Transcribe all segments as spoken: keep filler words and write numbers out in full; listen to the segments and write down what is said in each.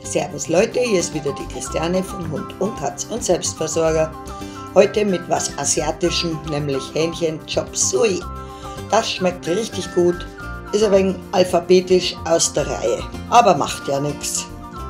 Servus Leute, hier ist wieder die Christiane von Hund und Katz und Selbstversorger. Heute mit was Asiatischem, nämlich Hähnchen Chop Suey. Das schmeckt richtig gut, ist ein wenig alphabetisch aus der Reihe, aber macht ja nichts.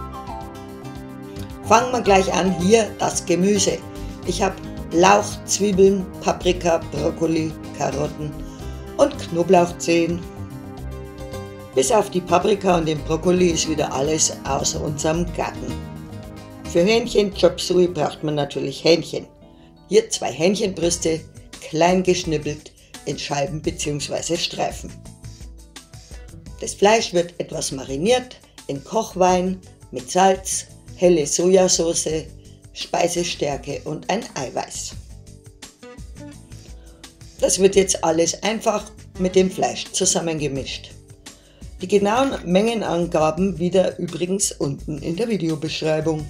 Fangen wir gleich an, hier das Gemüse. Ich habe Lauch, Zwiebeln, Paprika, Brokkoli, Karotten und Knoblauchzehen. Bis auf die Paprika und den Brokkoli ist wieder alles aus unserem Garten. Für Hähnchen Chop Suey braucht man natürlich Hähnchen. Hier zwei Hähnchenbrüste, klein geschnippelt in Scheiben bzw. Streifen. Das Fleisch wird etwas mariniert in Kochwein mit Salz, helle Sojasauce, Speisestärke und ein Eiweiß. Das wird jetzt alles einfach mit dem Fleisch zusammengemischt. Die genauen Mengenangaben wieder übrigens unten in der Videobeschreibung.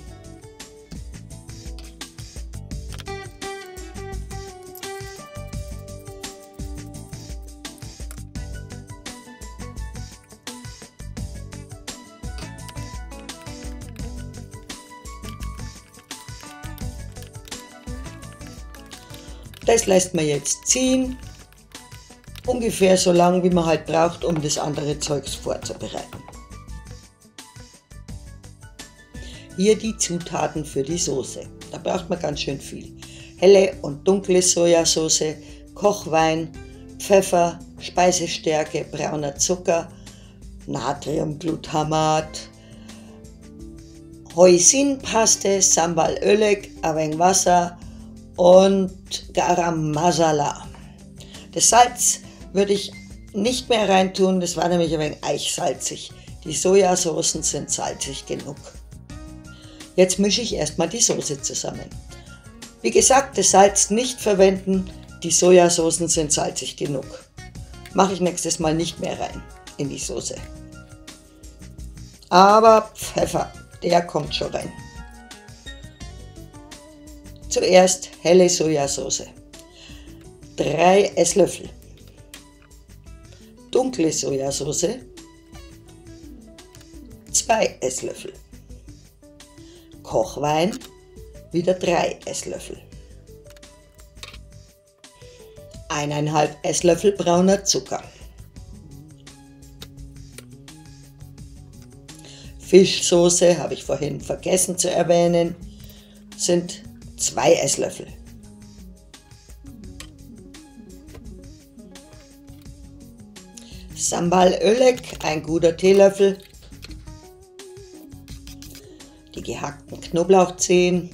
Das lässt man jetzt ziehen. Ungefähr so lang, wie man halt braucht, um das andere Zeugs vorzubereiten. Hier die Zutaten für die Soße. Da braucht man ganz schön viel. Helle und dunkle Sojasauce, Kochwein, Pfeffer, Speisestärke, brauner Zucker, Natriumglutamat, Hoisinpaste, Sambal Öleg, ein wenig Wasser und Garam Masala. Das Salz würde ich nicht mehr reintun, das war nämlich ein wenig eichsalzig. Die Sojasoßen sind salzig genug. Jetzt mische ich erstmal die Soße zusammen. Wie gesagt, das Salz nicht verwenden, die Sojasoßen sind salzig genug. Mache ich nächstes Mal nicht mehr rein in die Soße. Aber Pfeffer, der kommt schon rein. Zuerst helle Sojasauce. drei Esslöffel. Dunkle Sojasauce, zwei Esslöffel. Kochwein, wieder drei Esslöffel. eineinhalb Esslöffel brauner Zucker. Fischsoße, habe ich vorhin vergessen zu erwähnen, sind zwei Esslöffel. Sambal Öleg, ein guter Teelöffel. Die gehackten Knoblauchzehen.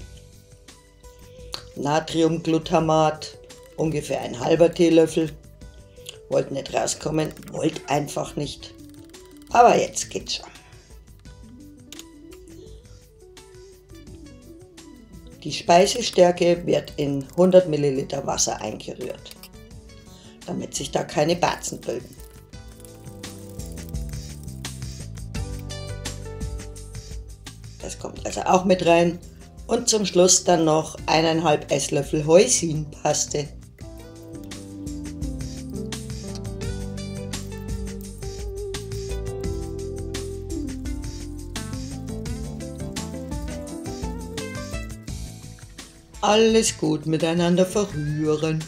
Natriumglutamat, ungefähr ein halber Teelöffel. Wollte nicht rauskommen, wollte einfach nicht. Aber jetzt geht's schon. Die Speisestärke wird in hundert Milliliter Wasser eingerührt, damit sich da keine Barzen bilden. Das kommt also auch mit rein. Und zum Schluss dann noch eineinhalb Esslöffel Hoisinpaste. Alles gut miteinander verrühren.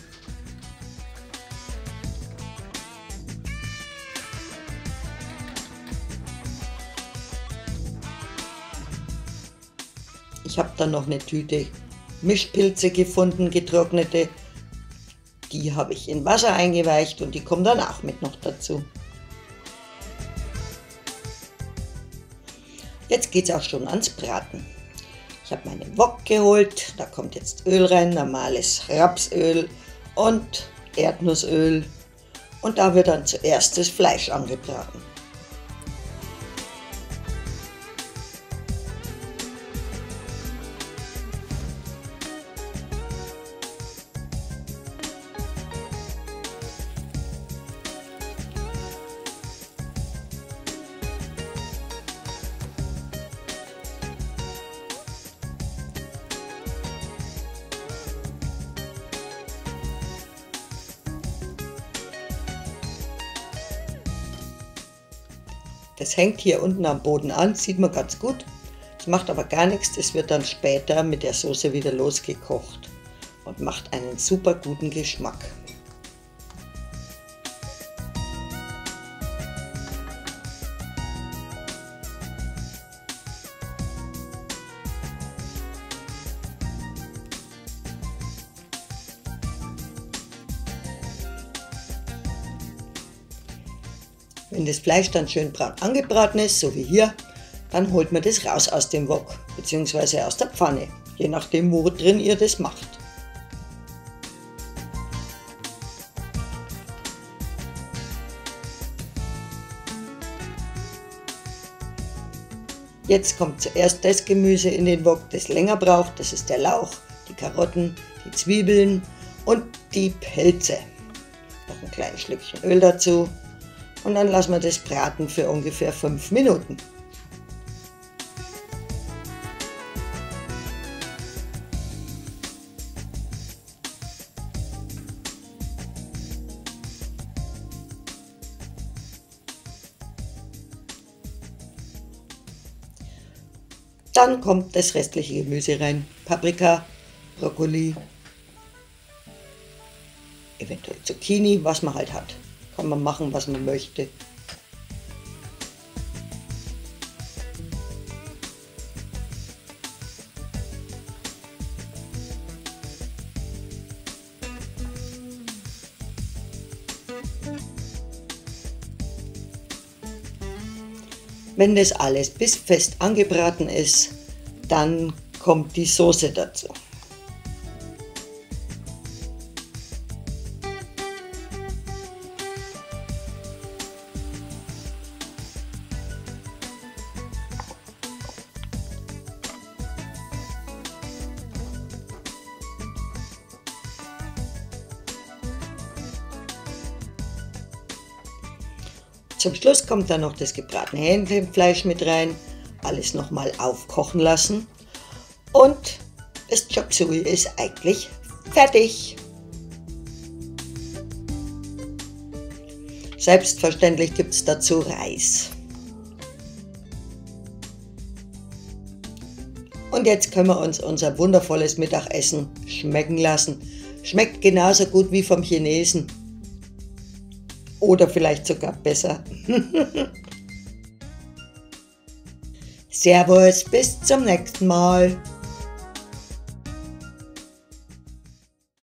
Ich habe dann noch eine Tüte Mischpilze gefunden, getrocknete. Die habe ich in Wasser eingeweicht und die kommen dann auch mit noch dazu. Jetzt geht es auch schon ans Braten. Ich habe meinen Wok geholt, da kommt jetzt Öl rein, normales Rapsöl und Erdnussöl. Und da wird dann zuerst das Fleisch angebraten. Das hängt hier unten am Boden an, sieht man ganz gut. Das macht aber gar nichts, das wird dann später mit der Soße wieder losgekocht und macht einen super guten Geschmack. Wenn das Fleisch dann schön braun angebraten ist, so wie hier, dann holt man das raus aus dem Wok bzw. aus der Pfanne, je nachdem, wo drin ihr das macht. Jetzt kommt zuerst das Gemüse in den Wok, das länger braucht. Das ist der Lauch, die Karotten, die Zwiebeln und die Pilze. Noch ein kleines Schlückchen Öl dazu. Und dann lassen wir das braten für ungefähr fünf Minuten. Dann kommt das restliche Gemüse rein. Paprika, Brokkoli, eventuell Zucchini, was man halt hat. Kann man machen, was man möchte. Wenn das alles bis fest angebraten ist, dann kommt die Soße dazu. Zum Schluss kommt dann noch das gebratene Hähnchenfleisch mit rein, alles nochmal aufkochen lassen und das Chop Suey ist eigentlich fertig. Selbstverständlich gibt es dazu Reis. Und jetzt können wir uns unser wundervolles Mittagessen schmecken lassen. Schmeckt genauso gut wie vom Chinesen. Oder vielleicht sogar besser. Servus, bis zum nächsten Mal.